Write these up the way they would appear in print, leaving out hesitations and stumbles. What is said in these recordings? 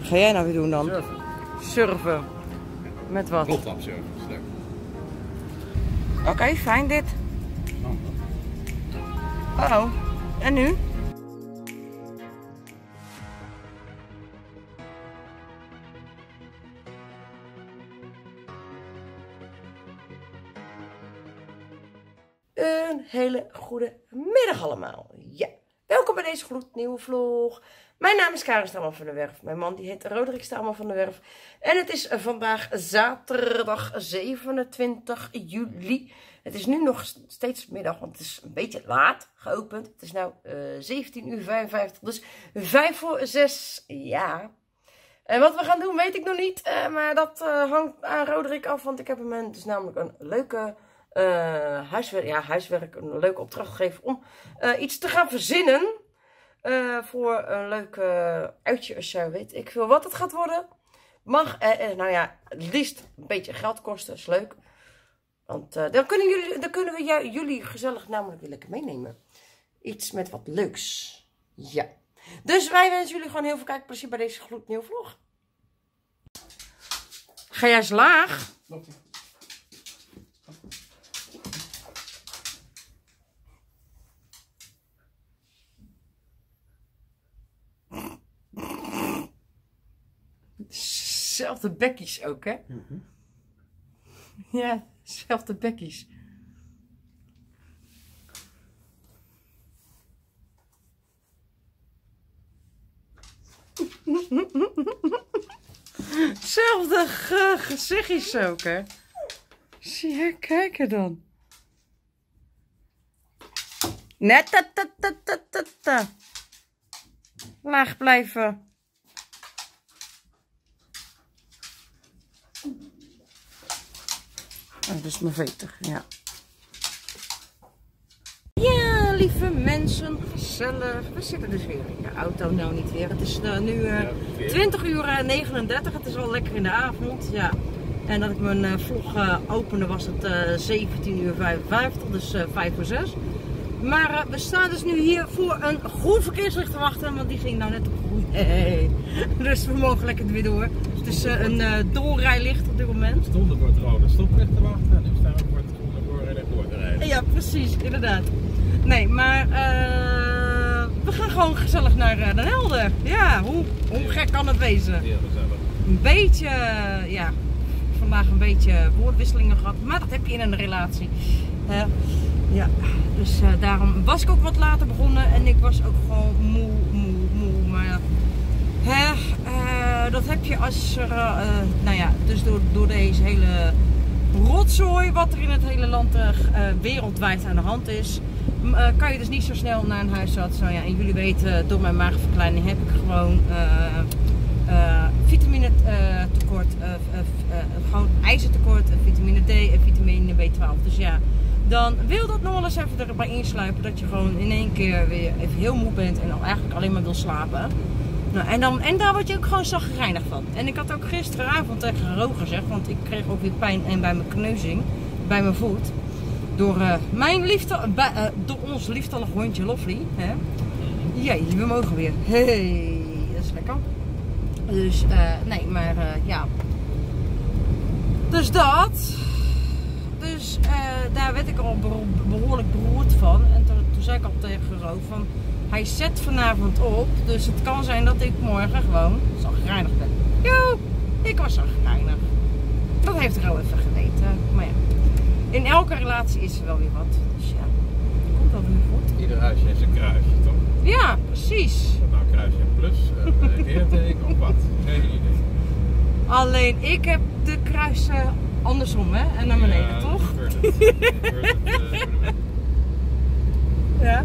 ga jij nou weer doen dan? Surfen. Surfen. Met wat? Roltrap surfen, dat is leuk. Oké, fijn dit. Oh, en nu? Een hele goede middag allemaal. Ja, welkom bij deze gloednieuwe vlog. Mijn naam is Karin Staman van der Werf. Mijn man die heet Roderick Staman van der Werf. En het is vandaag zaterdag 27 juli. Het is nu nog steeds middag, want het is een beetje laat geopend. Het is nu 17:55, dus 5:06. Ja. En wat we gaan doen weet ik nog niet. Maar dat hangt aan Roderick af, want ik heb hem dus namelijk een leuke... huiswerk, een leuke opdracht gegeven om iets te gaan verzinnen voor een leuk uitje als jij weet ik veel wat het gaat worden. Mag, nou ja, het liefst een beetje geld kosten, is leuk. Want dan kunnen we jullie gezellig namelijk weer lekker meenemen. Iets met wat leuks. Ja. Dus wij wensen jullie gewoon heel veel kijkplezier bij deze gloednieuwe vlog. Ga jij eens laag? Zelfde bekkies ook, hè? Ja, zelfde bekkies. Zelfde gezichtjes ook, hè? Zie je, kijken dan. Net, laag blijven. Oh, dat is mijn veter, ja. Ja, lieve mensen, gezellig. We zitten dus weer in de auto, nou niet weer. Het is nu 20:39, het is al lekker in de avond, ja. En dat ik mijn vlog opende was het 17:55, dus 5:06. Maar we staan dus nu hier voor een groen verkeerslicht te wachten, want die ging nou net op groen. Dus we mogen lekker weer door. Het is een doorrijlicht op dit moment. We stonden voor het rode stoplicht te wachten en nu staan we voor het groene doorrijlicht door te rijden. Ja, precies, inderdaad. Nee, maar we gaan gewoon gezellig naar Den Helder. Ja, hoe gek kan het wezen? Heel gezellig. Een beetje, ja, vandaag een beetje woordwisselingen gehad, maar dat heb je in een relatie. Ja, dus daarom was ik ook wat later begonnen en ik was ook gewoon moe. Maar dat heb je als er, nou ja, dus door deze hele rotzooi wat er in het hele land wereldwijd aan de hand is, kan je dus niet zo snel naar een huisarts. Nou ja, en jullie weten, door mijn maagverkleining heb ik gewoon vitamine tekort, gewoon ijzertekort, vitamine D en vitamine B12. Dus ja, dan wil dat nog wel eens even erbij insluipen dat je gewoon in één keer weer even heel moe bent en eigenlijk alleen maar wil slapen. Nou, en daar word je ook gewoon chagrijnig van. En ik had ook gisteravond tegen Ro gezegd, want ik kreeg ook weer pijn en bij mijn kneuzing, bij mijn voet. Door door ons lieftallig hondje Lovely. Hè? Jee, we mogen weer. Hey, dat is lekker. Dus, nee, maar ja. Dus dat. Dus daar werd ik al behoorlijk beroerd van. En toen zei ik al tegen Ro van, hij zet vanavond op. Dus het kan zijn dat ik morgen gewoon chagrijnig ben. Jo, ik was chagrijnig. Dat heeft Ro even geweten. Maar ja, in elke relatie is er wel weer wat. Dus ja, komt dat weer goed. Ieder huisje heeft een kruisje, toch? Ja, precies. Nou, een kruisje en plus, een keerteken of wat? Geen idee. Alleen ik heb de kruisen andersom, hè? En naar beneden, ja, toch? Ja.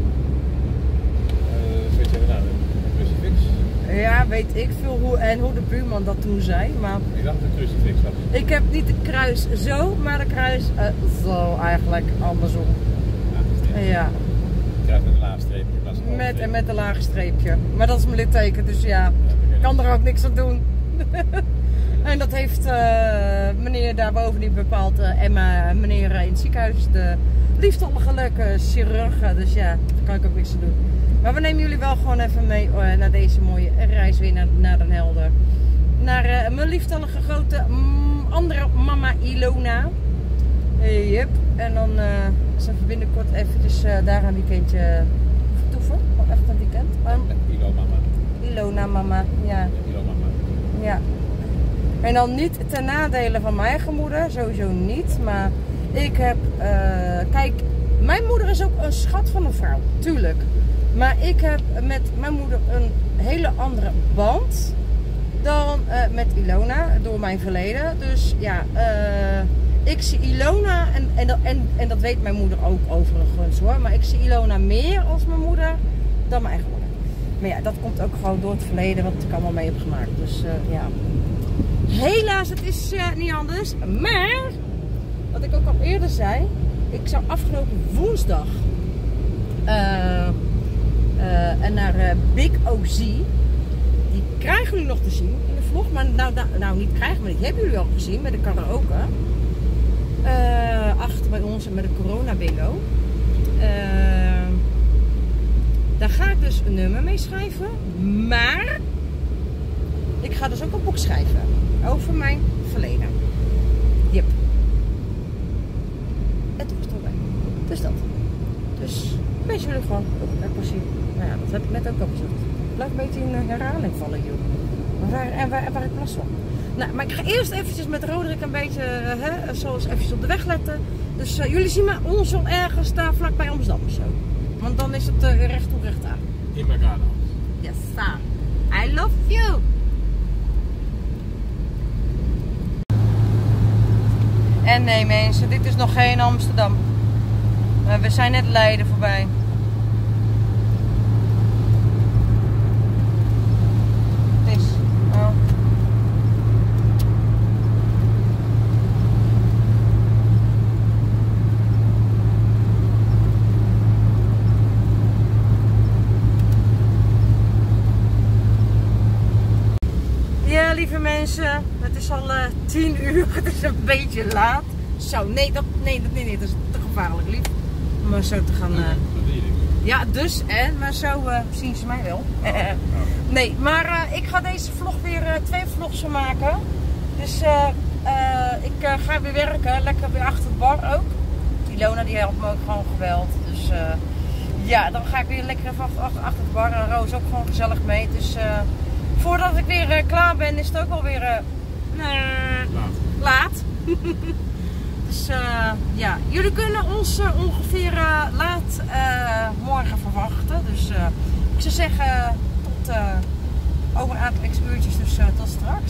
Weet je nou, een crucifix? Ja, weet ik veel hoe de buurman dat toen zei, maar... Ik dacht een crucifix had. Ik heb niet de kruis zo, maar de kruis zo eigenlijk, andersom. Ja. Kruis met een laag streepje. Met een laag streepje. Maar dat is mijn litteken, dus ja, kan er ook niks aan doen. En dat heeft meneer daarboven die bepaalt, en meneer in het ziekenhuis, de liefdegelukkige chirurg. Dus ja, daar kan ik ook niks aan doen. Maar we nemen jullie wel gewoon even mee naar deze mooie reis weer naar Den Helder. Naar mijn lieftallige grote andere mama Ilona. Yep. En dan zijn we binnenkort eventjes daar een weekendje vertoeven. Nog echt een weekend. Ilona mama. Ja. Ja. En dan niet ten nadele van mijn eigen moeder. Sowieso niet. Maar ik heb... kijk, mijn moeder is ook een schat van een vrouw. Tuurlijk. Maar ik heb met mijn moeder een hele andere band dan met Ilona, door mijn verleden. Dus ja, ik zie Ilona, en dat weet mijn moeder ook overigens hoor, maar ik zie Ilona meer als mijn moeder dan mijn eigen moeder. Maar ja, dat komt ook gewoon door het verleden wat ik allemaal mee heb gemaakt. Dus ja, helaas, het is niet anders. Maar, wat ik ook al eerder zei, ik zou afgelopen woensdag en naar Big OZ. Die krijgen jullie nog te zien in de vlog. Maar nou niet krijgen, maar die hebben jullie al gezien met de karaoke. Achter bij ons met de corona bingo. Daar ga ik dus een nummer mee schrijven. Maar ik ga dus ook een boek schrijven. Over mijn verleden. Yep. Het hoort erbij. Dus dat. Dus ik wens jullie gewoon ook naar plezier. Nou ja, dat heb ik net ook al gezegd. Blijf een beetje in herhaling vallen, joh. Waar ik last van. Nou, maar ik ga eerst eventjes met Roderick een beetje, zoals eventjes op de weg letten. Dus jullie zien me ons wel ergens daar vlakbij Amsterdam of zo. Want dan is het recht toe recht aan. In Magano. Yes, sir. I love you. En nee mensen, dit is nog geen Amsterdam. We zijn net Leiden voorbij. Ja, lieve mensen, het is al 10 uur, het is een beetje laat. Zo, nee, dat is te gevaarlijk, lief. Om zo te gaan... Ja, dus, maar zo zien ze mij wel. Nee, maar ik ga deze vlog weer 2 vlogs van maken. Dus ik ga weer werken, lekker weer achter de bar ook. Ilona die helpt me ook gewoon geweldig. Dus ja, dan ga ik weer lekker even achter de bar. En Roos ook gewoon gezellig mee. Dus voordat ik weer klaar ben, is het ook alweer laat. Dus ja, jullie kunnen ons ongeveer laat morgen verwachten. Dus ik zou zeggen tot over een aantal uurtjes, dus tot straks.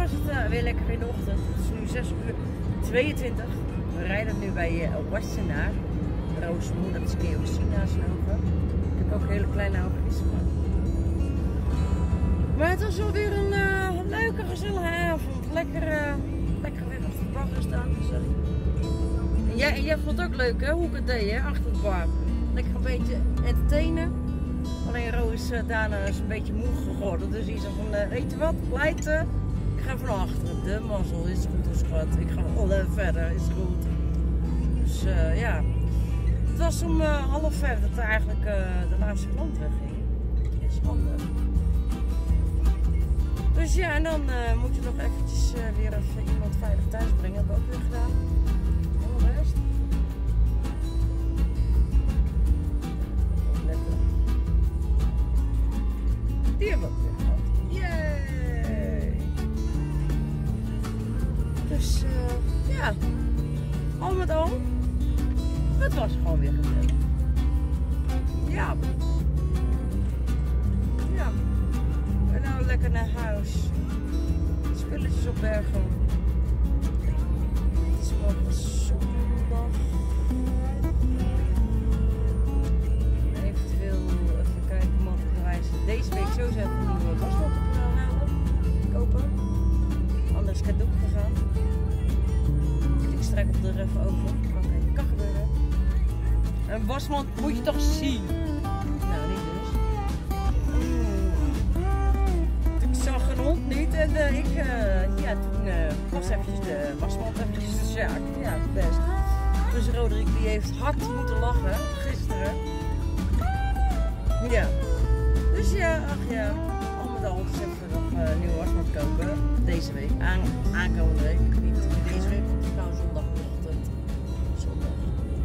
was het weer lekker in de ochtend. Het is nu 6:22. We rijden nu bij Wassenaar. Roosmoe, dat is Keosina's ogen. Ik heb ook hele kleine oogjes. Maar het was wel weer een leuke, gezellige avond. Lekker weer op de bar gestaan. En jij vond het ook leuk, hè? Hoe ik het deed, hè? Achter de bar. Lekker een beetje entertainen. Alleen Roos daarna is een beetje moe geworden. Dus die zei van, weet je wat, Leiden, ik ga van achteren. De mazzel is goed, schat. Ik ga wel verder, is goed. Dus ja, het was om 3:30 dat eigenlijk de laatste klant wegging. Schande. Dus ja, en dan moet je nog eventjes weer even iemand veilig thuis brengen. Dat heb ik ook weer gedaan. Alle rest. Lekker. Die hebben we ook weer gehad. Yay! Dus ja, al met al, het was gewoon weer gezellig. Ja. Ja. En nou lekker naar huis. Spulletjes opbergen. Het is morgen zondag. Eventueel even kijken, mogelijkerwijs deze week sowieso even een nieuwe wasmand op halen. Kopen. Anders is het ook gegaan. Ik struikel er even over. Oké, kan gebeuren. Een wasmand moet je toch zien? Nou, niet dus. Ik zag een hond niet en ja, toen was eventjes de wasmand eventjes de zaak. Ja, best. Dus Roderick die heeft hard moeten lachen gisteren. Ja. Dus ja, ach ja. Al met al dus even nog een nieuwe wasmand kopen. Deze week. Aankomende week. Niet deze week, want het is nou zondagochtend. Zondag.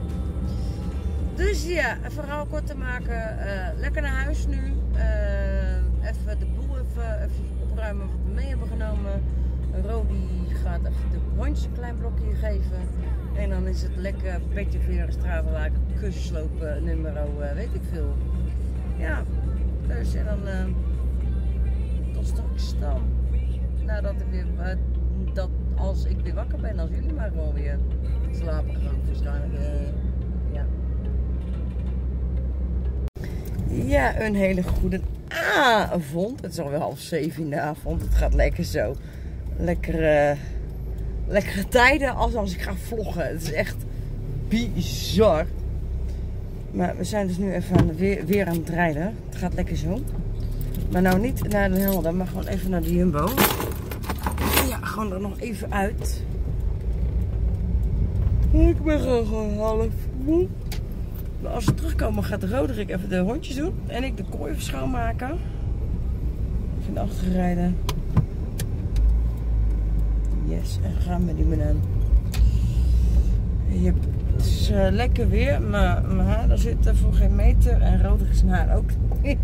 Dus ja, een verhaal kort te maken. Lekker naar huis nu. Even de boel even opruimen wat we mee hebben genomen. Rodi gaat even de hondjes een klein blokje geven. En dan is het lekker beetje via stravenlaken, kussenslopen, nummer, weet ik veel. Ja, dus en dan tot straks dan. Nadat ik weer, als ik weer wakker ben, als jullie maar gewoon weer slapen gaan waarschijnlijk. Ja. Ja, een hele goede avond. Het is alweer 6:30 in de avond. Het gaat lekker zo. Lekkere tijden als ik ga vloggen. Het is echt bizar. Maar we zijn dus nu even weer aan het rijden. Het gaat lekker zo. Maar nou niet naar de Helder, maar gewoon even naar de Jumbo. Ja, gewoon er nog even uit. Ik ben gewoon half moe. Maar als we terugkomen gaat Roderick even de hondjes doen. En ik de kooi even schoonmaken. Even naar achter rijden. Yes, en gaan we die banaan. Yep. Het is lekker weer, maar mijn haar zit voor geen meter. En Roderick zijn haar ook niet.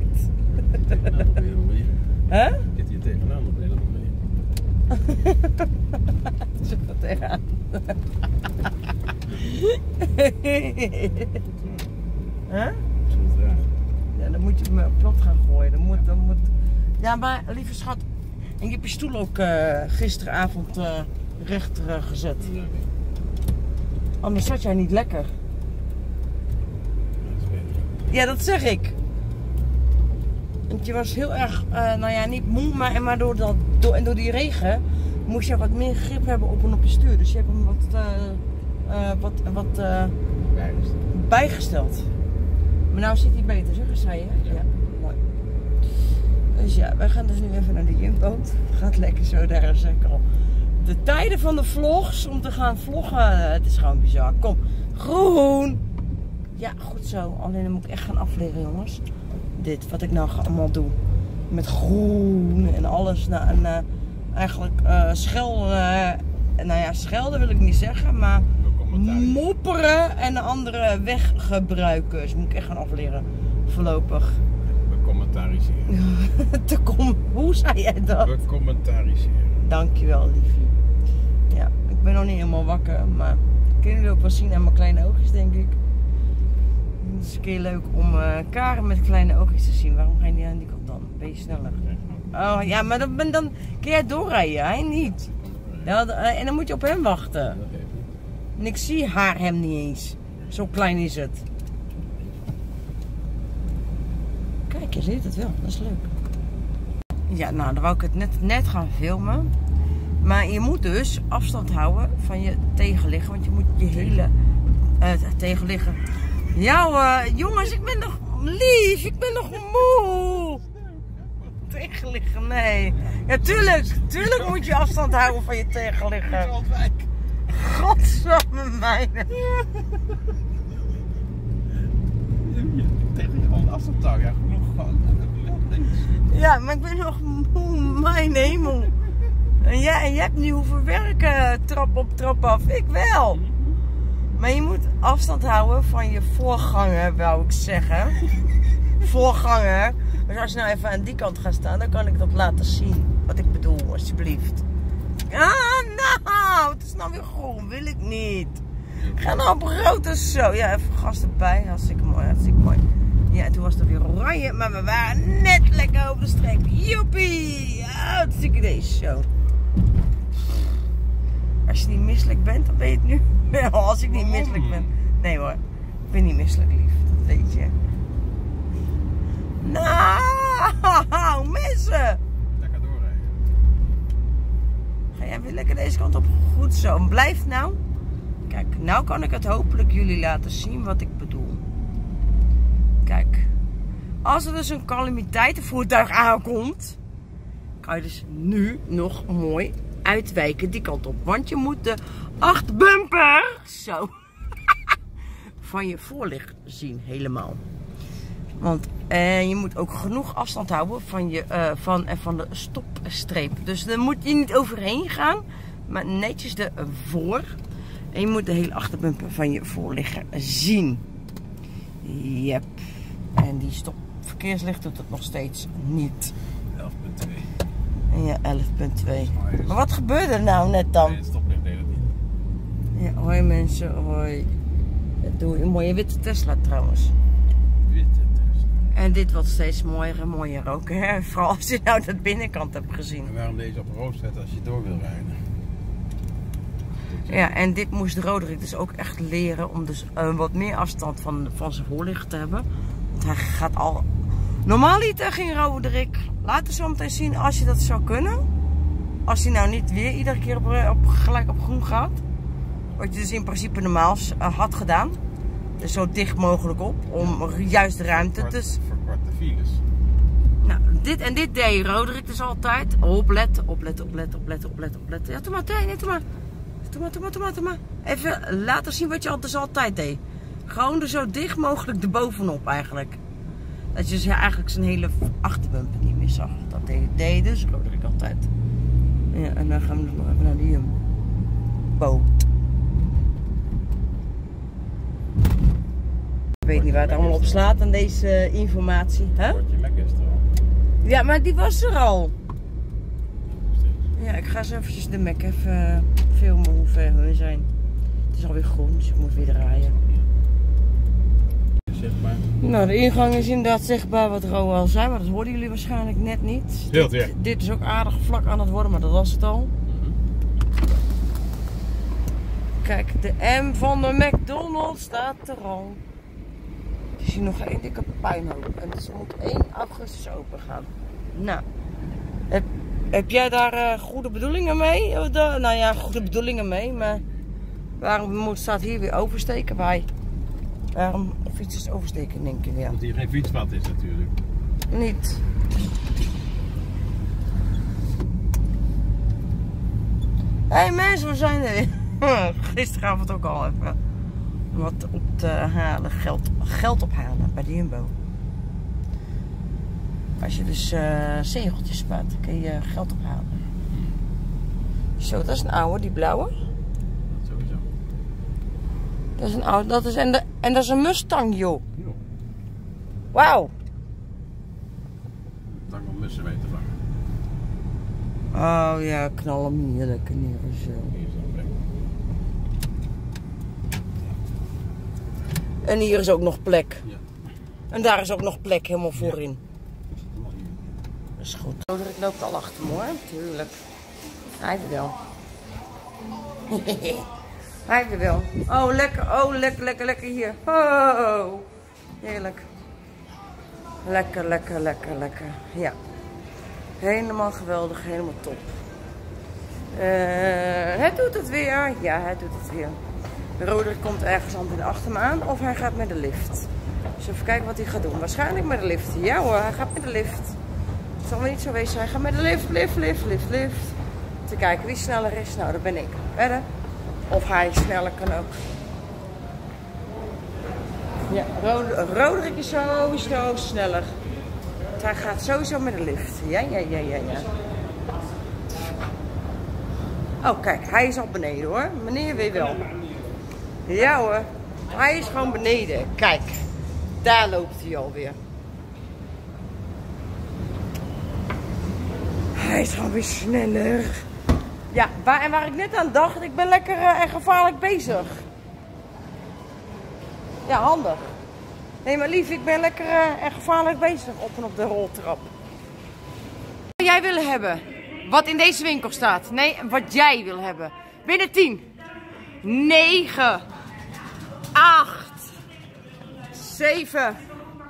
Hè? Zit hier tegenaan op een of andere manier. Zit er tegenaan. Huh? Ja, dan moet je me plat gaan gooien. Dan moet... Ja, maar lieve schat, en je hebt je stoel ook gisteravond recht gezet. Anders zat jij niet lekker. Ja, dat zeg ik. Want je was heel erg, nou ja, niet moe, maar door die regen moest je wat meer grip hebben op je stuur. Dus je hebt hem wat bijgesteld. Maar nou zit hij beter, zeg, zei je? Ja. Mooi. Dus ja, wij gaan dus nu even naar de Jumbo. Het gaat lekker zo, daar zeg ik al. De tijden van de vlogs om te gaan vloggen, het is gewoon bizar. Kom, groen! Ja, goed zo. Alleen dan moet ik echt gaan afleren, jongens. Dit, wat ik nou allemaal doe. Met groen en alles. Nou, en eigenlijk schelden wil ik niet zeggen, maar mopperen en andere weggebruikers. Moet ik echt gaan afleren. Voorlopig. We commentariëren. Hoe zei jij dat? We commentariëren. Dankjewel, liefie. Ja, ik ben nog niet helemaal wakker, maar kunnen jullie ook wel zien aan mijn kleine oogjes, denk ik. Het is een keer leuk om Karen met kleine oogjes te zien. Waarom ga je niet aan die kant dan? ben je sneller. Oh ja, maar dan kun jij doorrijden, hij niet. En dan moet je op hem wachten. En ik zie hem niet eens. Zo klein is het. Kijk, je ziet het wel, dat is leuk. Ja, nou, dan wou ik het net gaan filmen. Maar je moet dus afstand houden van je tegenligger. Want je moet je hele tegenligger. Ja, jongens, ik ben nog lief. Ik ben nog moe. Tegenligger, nee. Ja, tuurlijk moet je afstand houden van je tegenligger. Godsamme mijne. Tegen je gewoon afstand houden. Ja, genoeg gewoon. Ja, maar ik ben nog moe, mijn hemel. En jij hebt niet hoeven werken, trap op trap af. Ik wel. Maar je moet afstand houden van je voorganger, wou ik zeggen. Voorganger. Dus als je nou even aan die kant gaat staan, dan kan ik dat laten zien. Wat ik bedoel, alsjeblieft. Ah, nou, het is nou weer groen. Wil ik niet. Ga nou op rood en zo. Ja, even gas erbij. Hartstikke mooi, hartstikke mooi. Ja, en toen was het weer oranje, maar we waren net lekker over de streep. Joepie! Hartstikke deze show. Als je niet misselijk bent, dan weet je het nu. Als ik niet misselijk ben. Nee hoor, ik ben niet misselijk, lief. Dat weet je. Nou, mensen! Lekker doorrijden. Ga jij weer lekker deze kant op? Goed zo. En blijf nou. Kijk, nou kan ik het hopelijk jullie laten zien wat ik bedoel. Kijk. Als er dus een calamiteitenvoertuig aankomt, kan je dus nu nog mooi uitwijken die kant op. Want je moet de achterbumper zo van je voorlicht zien helemaal. Want je moet ook genoeg afstand houden van, van de stopstreep. Dus daar moet je niet overheen gaan, maar netjes ervoor. En je moet de hele achterbumper van je voorligger zien. Yep. En die stopverkeerslicht doet het nog steeds niet. 11.2. Ja, 11.2. Maar wat gebeurde er nou net dan? Nee, het stoplicht deed het niet. Ja, hoi mensen, hoi. Doe een mooie witte Tesla trouwens. Witte Tesla. En dit wordt steeds mooier en mooier ook. Hè? Vooral als je nou de binnenkant hebt gezien. En waarom deze op rood zetten als je door wil rijden? Ja, en dit moest Roderick dus ook echt leren om dus wat meer afstand van zijn voorlicht te hebben. Want hij gaat al... Normaaliter ging Roderick later zo meteen zien als je dat zou kunnen. Als hij nou niet weer iedere keer gelijk op groen gaat. Wat je dus in principe normaal had gedaan. Dus zo dicht mogelijk op, om juist de ruimte te... Verkorte files. Nou, dit deed Roderick dus altijd. Opletten. Ja, doe maar, nee, doe maar. Doe maar. Even laten zien wat je dus altijd deed. Gewoon er zo dicht mogelijk erbovenop eigenlijk. Dat je dus eigenlijk zijn hele achterbumper niet meer zag. Dat deed dus Roderick altijd. Ja, en dan gaan we nog even naar die boot. Ik weet niet waar het allemaal op slaat aan deze informatie. Huh? Je Mac is er al. Ja, maar die was er al. Ja, ik ga zo eventjes de Mac even filmen hoe ver we zijn. Het is alweer groen, dus ik moet weer draaien. Zichtbaar. Nou, de ingang is inderdaad zichtbaar wat Ro al zei, maar dat hoorden jullie waarschijnlijk net niet. Stilte, ja. Dit is ook aardig vlak aan het worden, maar dat was het al. Kijk, de M van de McDonald's staat er al. Je ziet nog één dikke puinhoop en het moet 1 augustus open gaan. Nou, heb jij daar goede bedoelingen mee? Nou ja, goede bedoelingen mee, maar waarom staat hier weer oversteken bij? Waarom fietsers oversteken, denk ik, ja. Omdat hier geen fietspad is natuurlijk. Niet. Hé mensen, we zijn er weer. Gisteravond ook al even wat op te halen, geld ophalen bij de Jumbo. Als je dus zegeltjes spaart, dan kun je geld ophalen. Zo, dat is een oude, die blauwe. Sowieso. Dat is een oude, en dat is een Mustang, joh. Wauw. Dan om mussen mee te vangen. Oh ja, knal hem hier lekker neer zo. Hier is een plek. En hier is ook nog plek. Ja. En daar is ook nog plek helemaal voorin. Dat is goed. Roderick loopt al achter me hoor, tuurlijk. Hij wil wel. Hij wil wel. Oh lekker hier. Oh, heerlijk. Lekker. Ja. Helemaal geweldig, helemaal top. Het doet het weer. Ja, het doet het weer. Roderick komt ergens anders achter me aan of hij gaat met de lift. Dus even kijken wat hij gaat doen. Waarschijnlijk met de lift. Ja hoor, hij gaat met de lift. Het zal wel niet zo wezen. Hij gaat met de lift. Te kijken wie sneller is. Nou, dat ben ik. Verder. Of hij sneller kan ook. Ja, Roderick is sowieso sneller. Hij gaat sowieso met de lift. Ja. Oh, kijk, hij is al beneden hoor. Meneer weet wel. Ja hoor. Hij is gewoon beneden. Kijk, daar loopt hij alweer. Hij is gewoon weer sneller. Ja, waar ik net aan dacht, ik ben lekker en gevaarlijk bezig. Ja, handig. Nee, maar lief, ik ben lekker en gevaarlijk bezig op en op de roltrap. Wat jij wil hebben, wat in deze winkel staat. Nee, wat jij wil hebben. Binnen 10, 9, 8, 7,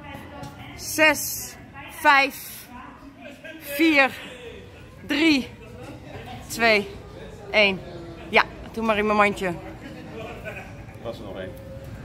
6, 5, 4, 3, 2, 1. Ja, doe maar in mijn mandje. Was er nog één.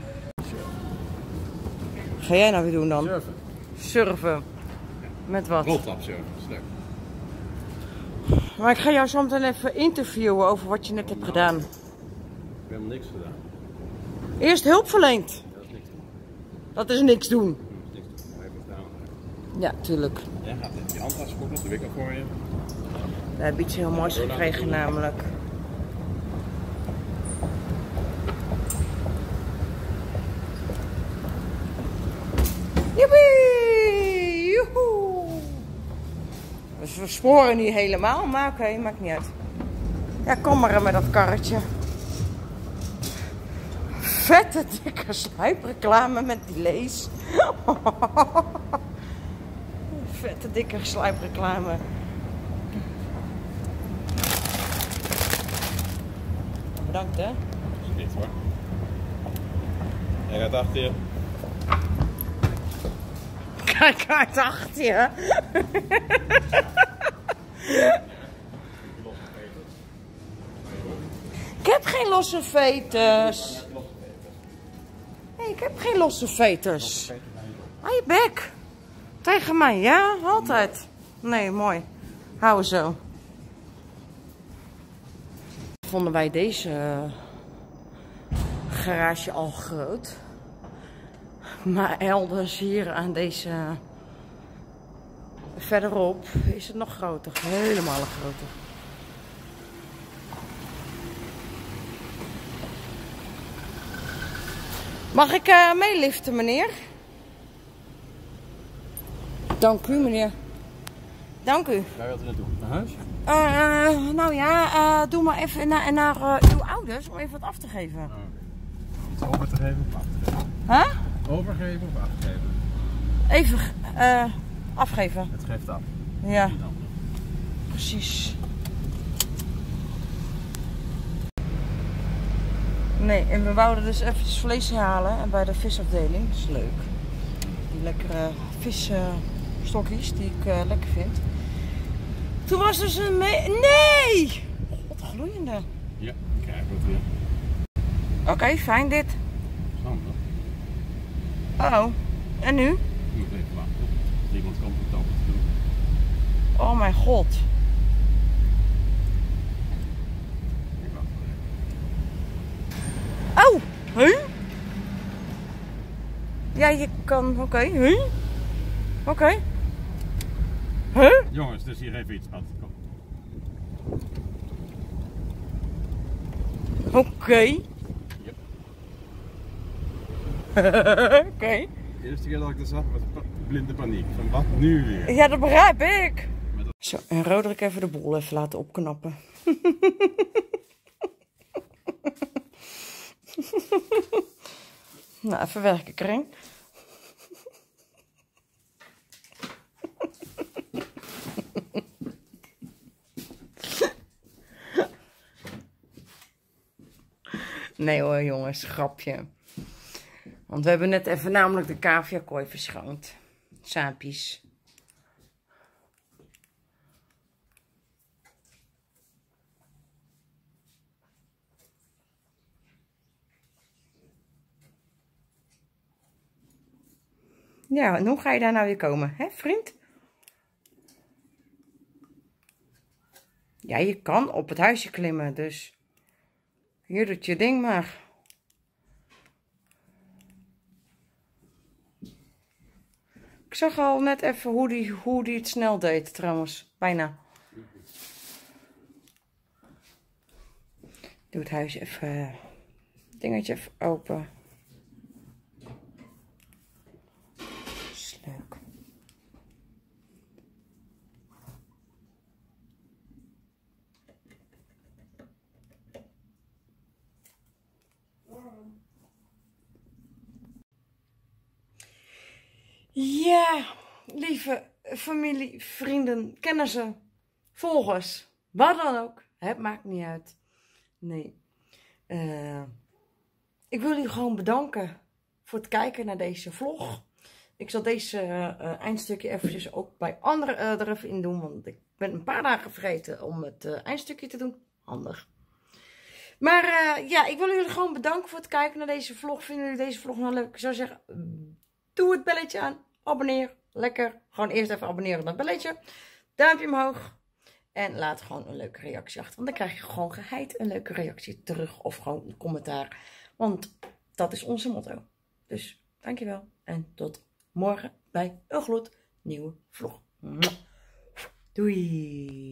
Ga jij nou weer doen dan? Surfen. Surfen. Met wat? Roltrap surfen, dat is leuk. Maar ik ga jou zo meteen even interviewen over wat je net hebt gedaan. Ik heb helemaal niks gedaan. Eerst hulp verleend. Dat is niks doen. Dat is niks doen. Dat is niks doen. Maar even gedaan. Ja, tuurlijk. Jij gaat even je handtas goed op de wikkel voor je. We hebben iets heel moois gekregen namelijk. Joepie! Joehoe! Dus we sporen niet helemaal, maar oké, maakt niet uit. Ja, kom maar met dat karretje. Vette dikke sluipreclame met die lees. Vette dikke sluipreclame. Bedankt hè. Dat is niks hoor. Jij gaat achter je. Kijk uit achter je. Ik heb geen losse veters. Nee, ik heb geen losse veters. Hou je bek. Tegen mij, ja? Altijd. Nee, mooi. Hou zo. Vonden wij deze garage al groot. Maar elders hier aan deze verderop is het nog groter. Helemaal groter. Mag ik meeliften, meneer? Dank u, meneer. Dank u. Waar wilt u naartoe? Naar huis? Nou ja, doe maar even naar uw ouders om even wat af te geven. Oh. Iets over te geven of af te geven? Huh? Overgeven of afgeven? Even afgeven. Het geeft af. Ja, precies. Nee, en we wouden dus eventjes vlees halen bij de visafdeling. Dat is leuk. Die lekkere visstokjes die ik lekker vind. Toen was dus een nee! God, gloeiende. Ja, dan krijgen we het weer. Oké, fijn dit. Handig. Oh, en nu? Je moet even wachten. Als iemand komt om het open te doen. Oh mijn god. Ik wacht wel even. Oh, huh? Ja, je kan, oké, huh? Oké. Huh? Jongens, dus hier even iets wat. Kom. Oké. Yep. Oké. De eerste keer dat ik dat zag was blinde paniek. Van wat nu weer? Ja, dat begrijp ik. Zo, en Roderick even de boel even laten opknappen. Nou, even werken, Kreng. Nee hoor jongens, grapje. Want we hebben net even namelijk de caviakooi verschoond. Saapies. Ja, en hoe ga je daar nou weer komen, hè vriend? Ja, je kan op het huisje klimmen, dus hier doet je ding maar. Ik zag al net even hoe die het snel deed trouwens, bijna. Doe het huis even, dingetje even open. Is leuk. Ja, lieve familie, vrienden, kennissen, volgers, wat dan ook. Het maakt niet uit. Nee. Ik wil jullie gewoon bedanken voor het kijken naar deze vlog. Ik zal deze eindstukje eventjes ook bij anderen er even in doen. Want ik ben een paar dagen vergeten om het eindstukje te doen. Handig. Maar ja, ik wil jullie gewoon bedanken voor het kijken naar deze vlog. Vinden jullie deze vlog nou leuk? Ik zou zeggen, doe het belletje aan. Abonneer. Lekker. Gewoon eerst even abonneren op het belletje. Duimpje omhoog. En laat gewoon een leuke reactie achter. Want dan krijg je gewoon geheid een leuke reactie terug. Of gewoon een commentaar. Want dat is onze motto. Dus dankjewel. En tot morgen bij een gloednieuwe vlog. Doei.